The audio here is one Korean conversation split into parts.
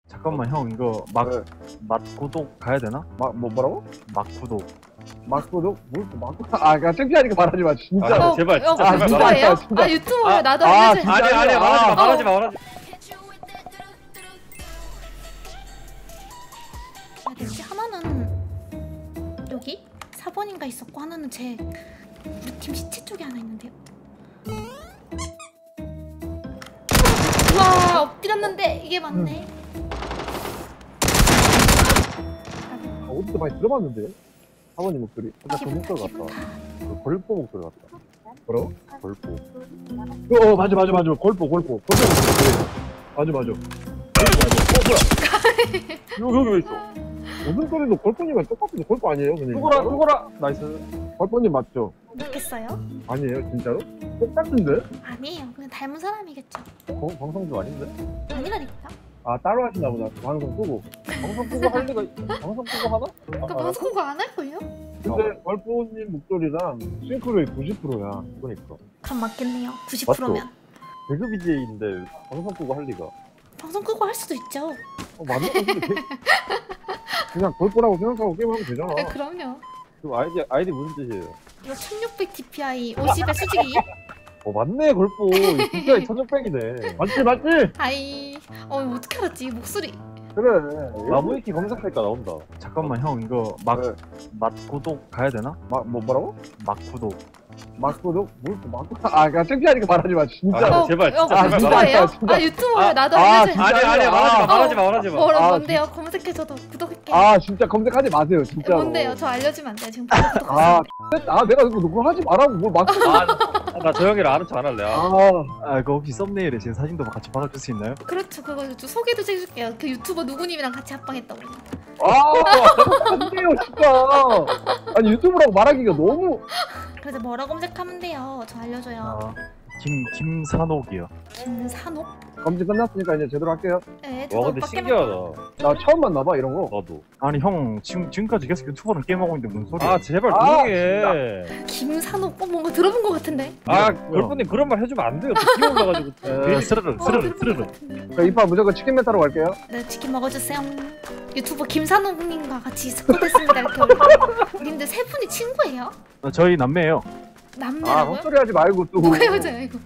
잠깐만 형 이거 맛구독 가야 되나? 뭐라고? 맛구독. 막구독? 그냥 창피하니까 말하지 마, 진짜. 아, 제발, 진짜, 제발. 유튜버예요? 진짜. 아 유튜버예요? 나도 아, 알려줘. 아니 말하지 마. 뭐지? 하나는 여기 4번인가 있었고 하나는 제 우리 팀 시체 쪽에 하나 있는데요. 와 엎드렸는데 이게 맞네. 어디서 많이 들어봤는데? 사모님 목소리. 그 기분 다 목소리 기분 같다. 다. 그 걸보 목소리 같다. 뭐라고? 걸보. 맞아. 걸보 목소리. 맞아. 뭐야? 여기 왜 있어? 무슨 소리도 걸보님과 똑같은데 걸보 아니에요? 누구라. 나이스. 걸보님 맞죠? 그렇겠어요? 아니에요, 진짜로? 똑같은데? 아니에요. 그냥 닮은 사람이겠죠. 방송도 아닌데? 아니라니까. 아, 따로 하시나 보다. 방송 끄고. 방송 끄고 할 리가 방송 끄고 하나? 그러니까 방송 그거 안 할걸요? 근데 걸보님 목소리랑 싱크로율 90%야. 그러니까. 그럼 맞겠네요. 90%면. 배그 BJ인데 방송 끄고 할 리가. 방송 끄고 할 수도 있죠. 맞는 거 같은데? 그냥 걸보라고 생각하고 게임하면 되잖아. 네, 그럼요. 그 아이디 무슨 뜻이에요? 이거 1600 DPI 50에 수직이. 맞네 걸보. 진짜 1600이네. 맞지? 아이. 어떻게 알았지? 목소리. 그래. 나무위키 검색하니까 나온다. 잠깐만 형 이거 맛구독 가야 되나? 뭐라고? 맛구독. 막구독? 그냥 창피하니까 말하지 마, 진짜. 제발, 진짜, 제발 유튜버예요? 진짜. 아 유튜버예요? 나도 아, 알려줘. 진짜. 아니 말하지 마. 뭔데요? 검색해줘도 구독할게요. 진짜 검색하지 마세요, 진짜. 뭔데요? 저 알려주면 안 돼요? 지금 바로 구독하세요. 내가 그거 하지 말라고 뭘 막. 나 저 형이랑 아는 척 안 할래. 그거 혹시 썸네일에 제 사진도 같이 박아줄 수 있나요? 그렇죠. 그거 소개도 해줄게요. 그 유튜버 누구님이랑 같이 합방했다고. 안 돼요, 진짜. 아니, 유튜브라고 말하기가 너무. 그래서 뭐라 검색하면 돼요? 저 알려줘요. 김산옥이요. 김산옥? 검증 끝났으니까 이제 제대로 할게요. 네, 와 근데 신기하다. 나 처음 만나봐, 이런 거. 나도. 아니 형 지금까지 계속 유튜버랑 게임하고 있는데 무슨 소리야? 제발 조용히 해. 김산옥? 뭔가 들어본 것 같은데? 걸프님 그런 말 해주면 안 돼요. 또 기어 올라가지고. 스르르. 저 이파 무조건 치킨 메타로 갈게요. 네, 치킨 먹어주세요. 유튜버 김산옥님과 같이 스쿼드했습니다. 이렇게 님들 세 분이 친구예요? 저희 남매예요. 남매라고요? 헛소리 하지 말고 또. 뭐가 여자예요 이거?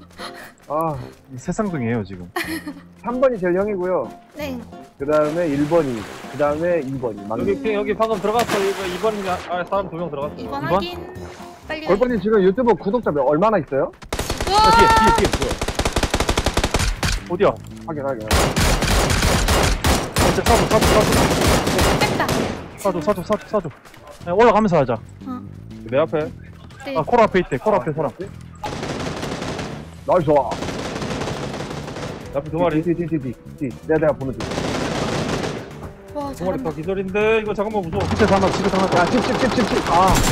세상둥이에요 지금. 3번이 제일 형이고요. 네. 그 다음에 1번이, 그 다음에 2번이. 여기 방금 들어갔어. 이거 2번 사람 2명 들어갔어. 이번 이번? 확인. 빨리. 걸번님 지금 유튜브 구독자 얼마나 있어요? 우와! 뒤에 어디야? 확인. 사줘. 네, 올라가면서 하자. 내 앞에. 네. 콜 앞에 있대. 콜 앞에 사람. 나이스. 내 앞에 두 마리. 내가 보는 중. 와, 두 마리 다 잘한다. 기절인데 이거 잠깐만 무서워. 집에서 하나. 야, 집.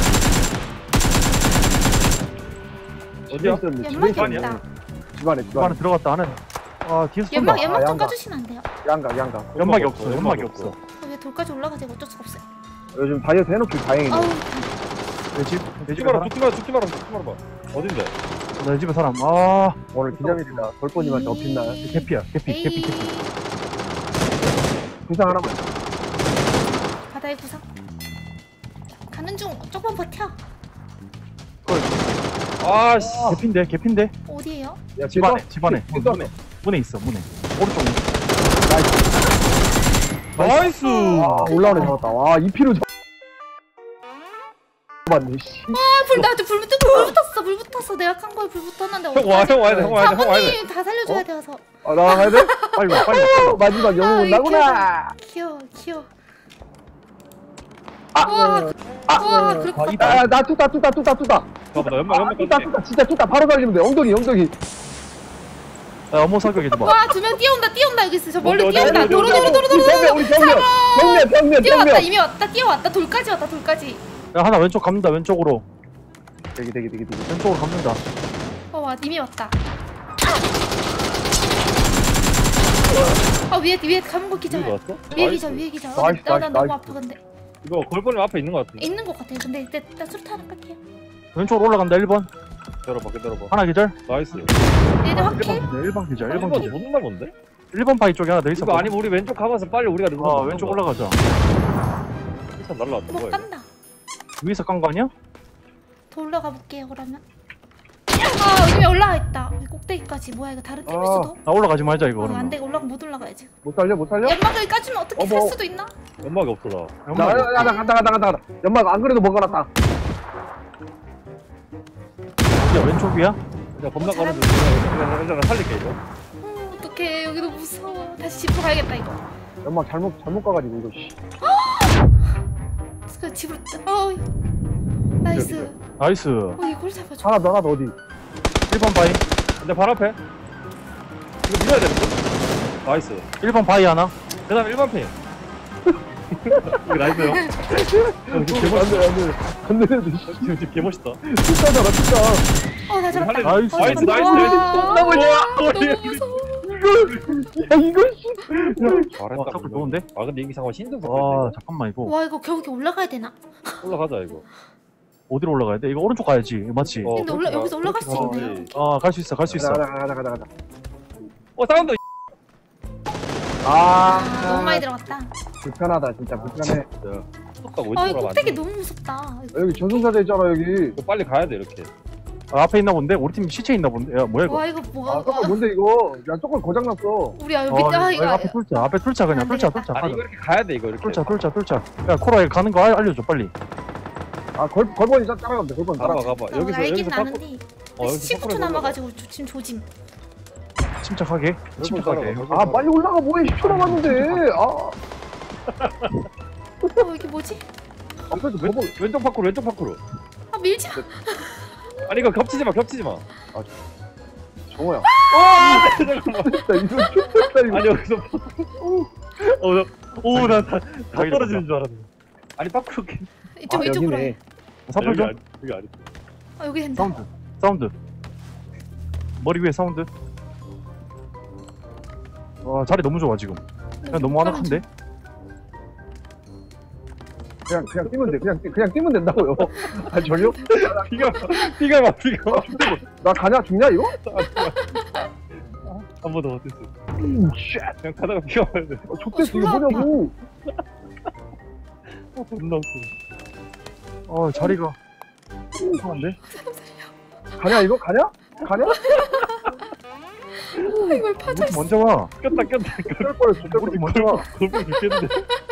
어디야? 연막이 아니야? 없다. 집안에. 안에 들어갔다. 안에. 뒤에서 쏜다. 연막 좀 양각. 까주시면 안 돼요? 양가. 연막이 없어. 왜 돌까지 올라가지? 어쩔 수가 없어요. 요즘 다이어트 해놓기 다행이네. 아우, 내 집에 사람. 죽지 마라. 어딘데? 내 집에 사람. 오늘 기념일이다. 걸번님한테 업힌날. 개피야. 개피. 구상 하나만. 바다의 구상. 가는 중. 조금만 버텨. 개피인데. 어디에요? 야, 집 안에. 문에 있어. 오른쪽. 나이스. 올라오네, 잡았다. 와, 이 피로 맞네, 씨. 나한테 불 붙었어. 내가 칸 거에 불 붙었는데. 형 와야 돼. 사모님 다 살려줘야 돼서. 나가야 돼? 빨리 와. 마지막 영웅 온다구나. 귀여워. 와, 그렇고. 나 뚜다. 봐봐, 나 연막 뚜다. 진짜 뚜다. 바로 달리면 돼. 엉덩이. 어머 사격해 봐. 와, 두 명 뛰어온다. 여기 있어. 저 멀리 어디, 뛰어온다. 어디, 도로. 우리 병면. 뛰어왔다. 이미 왔다. 뛰어왔다. 돌까지. 야 하나 왼쪽 갑니다. 왼쪽으로. 되게. 왼쪽으로 갑니다. 와, 이미 왔다. 위에 가는 거 기절. 왔어? 위에 기절. 나이스, 나 나이스, 너무 나이스. 아파 근데. 이거 걸프님 앞에 있는 거 같은데. 있는 거 같아요. 근데 일단 수류탄 하나 뺄게요. 왼쪽으로 올라간다. 1번. 기다려봐. 하나 기절. 나이스. 얘들 확킬. 1번 기절. 1번 1번 기절. 못 나본데? 1번 바위 쪽에 하나 더 있어. 이거 아니면 우리 왼쪽 가봐서 빨리 우리가 누구 왼쪽 올라가자. 일단 날라왔다. 못 뭐야? 간다. 위에서 깐 거 아니야? 더 올라가 볼게요 그러면. 아 여기 올라가 있다. 여기 꼭대기까지. 뭐야 이거 다른 팀일 수도? 나 올라가지 말자 이거 안 그러면. 돼. 못 올라가야지. 못 살려? 못 살려? 연막을 까주면 어떻게 살 수도 있나? 연막이 없어 나. 연막이 간다. 연막 안 그래도 먹어놨다. 어디야? 왼쪽이야? 그냥 겁나 가는 중. 일단 살릴게 이거. 어떡해 여기 너무 무서워. 다시 집으로 가야겠다 이거. 연막 잘못 가가지고 이거. 씨. 그 집으로. 나이스. 나이스. 이걸 잡아줘. 하나 더 어디? 1번 바위. 근데 발 앞에. 이거 밀어야 되는 거. 나이스. 1번 바위 하나. 그 다음에 1번 핀. 이거 나이스요? 안돼. 지금 개멋있다. 진짜잖아, 진짜. 나 잡았다. 나이스. 나이스. 너무 멋있다. 너무 무서워. 야, 이거 씨. 와, 탑을 좋은데? 아, 근데 이게 상관 신경 와, 잠깐만 이거. 와 이거 겨우 올라가야 되나? 올라가자, 이거. 어디로 올라가야 돼? 이거 오른쪽 가야지. 맞지? 근데 여기서 올라갈 수 있나요? 갈 수 있어. 갈 수 있어. 가자. 사운드. 너무 많이 들어갔다. 불편하다, 진짜 불편해. 이 꼭대기 너무 무섭다. 여기 저승사자 있잖아, 여기. 이거 빨리 가야 돼, 이렇게. 앞에 있나 본데? 우리 팀 시체 있나 본데? 야, 뭐야 이거? 와 이거 뭐가? 저거 뭔데, 이거? 야, 저거 고장났어. 우리 여기 밑에 이거 앞에 뚫자. 앞에 뚫자 그냥. 안 뚫자. 되겠다. 아니, 이거 이렇게 가야 돼, 이거 이렇게. 뚫자. 야, 코라 가는 거 알려줘 빨리. 걸번이 따라가면 돼, 걸번 가봐. 여기서 알긴 깎고. 나는데 여기서 19초 남아가지고 지금 조짐. 침착하게. 빨리 올라가, 뭐해, 10초 남았는데. 이게 뭐지? 왼쪽 밖으로. 밀지 마. 아니, 이거 겹치지 마. 정호야. 잠깐만. 이거 춥다, 이거. 아니, 여기서. 다 떨어지는 줄 알았네. 아니, 밖으로. 이쪽으로 해. 사풀 좀. 여기 아니. 여기 된다. 사운드. 머리 위에 사운드. 자리 너무 좋아 지금. 그냥 너무 완벽한데? 그냥 뛰면 돼. 그냥 뛰면 된다고요. 전혀? 피가 막. 나 가냐 죽냐 이거? 한 번 더 어땠어? 그냥 가다가 피가 말돼. 족대스 이거 뭐냐고. 존나 웃겨. 자리가 이상한데? 가냐 이거? 가냐? 이걸 파져 있어. 먼저 와. 꼈다. 그럴 뻔했어. 우리 먼저 와. 골프 죽겠는데.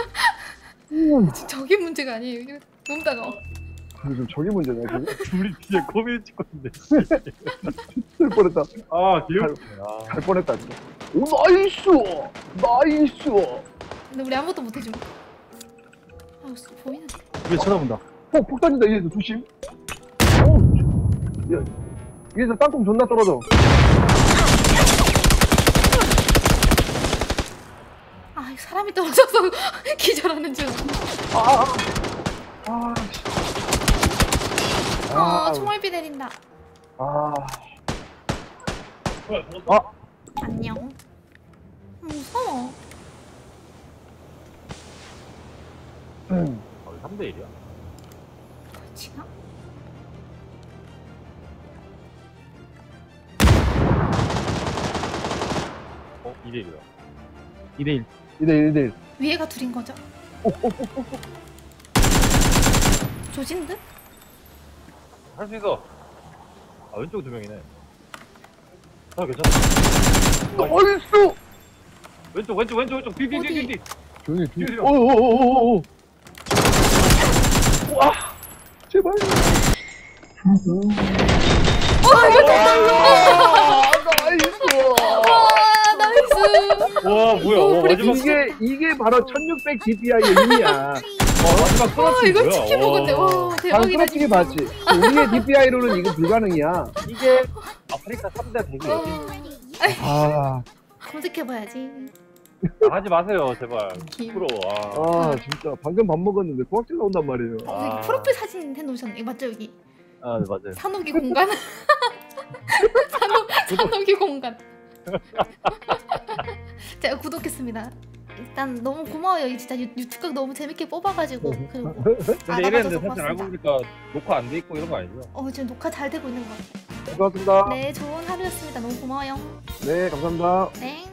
저게 문제가 아니에요. 이게 너무 따가워. 지금 저게 문제네 지금. 우리 뒤에 코미디 찍고 있는데. 쓸 뻔했다. 갈 뻔했다 진짜. 오 나이스. 근데 우리 아무것도 못 해줌. 보이는데. 위에 쳐다본다. 폭 던진다 위에서 조심. 야, 위에서 땅콩 존나 떨어져. 사람이 떨어져서 기절하는 중. 총알비 내린다. 안녕. 무서워. 3대1이야. 지나? 2대1이야. 2대1. 2대1. 위에가 둘인 거죠? 조진 듯? 할 수 있어. 왼쪽 2명이네. 괜찮아. 나이스! 왼쪽. 뒤. 조용히. 오오오오오. 와! 제발. 나이스! 와, 뭐야. 마지막 이게 바로 1600 DPI의 힘이야. 마지막 소라치기 이걸 뭐야? 치킨 먹었네. 와, 대박이다. 소라치기 봤지? 우리의 DPI로는 이거 불가능이야. 이게 아프리카 3대 대기. 검색해봐야지. 하지 마세요, 제발. 부끄러워. 진짜 방금 밥 먹었는데 고학질 나온단 말이에요. 프로필 사진 해놓으셨네. 맞죠 여기? 네, 맞아요. 산옥이 공간. 산옥이 공간. 제가 구독했습니다. 일단 너무 고마워요. 이 진짜 유튜브 너무 재밌게 뽑아가지고. 그리고 근데 이랬는데 사실 알고 보니까 녹화 안 돼 있고 이런 거 아니죠? 지금 녹화 잘 되고 있는 것 같아요. 고맙습니다. 네, 좋은 하루였습니다. 너무 고마워요. 네, 감사합니다. 네.